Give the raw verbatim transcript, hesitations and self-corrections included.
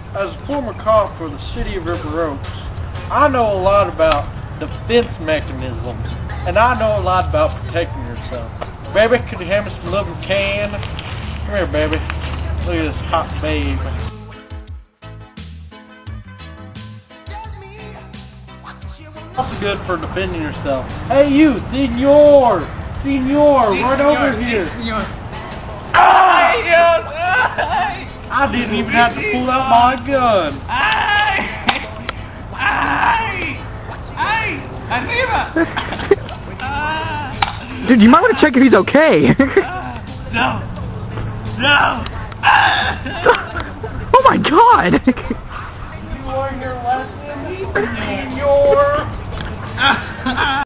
As a former cop for the city of River Oaks, I know a lot about defense mechanisms, and I know a lot about protecting yourself. Baby, could you hand me some love and can? Come here, baby. Look at this hot babe. What's good for defending yourself? Hey you, senor! Senor, right over here! I didn't even have to pull out my gun! Dude, you might want to check if he's okay. No! No! Oh my god! You learned your lesson, senor!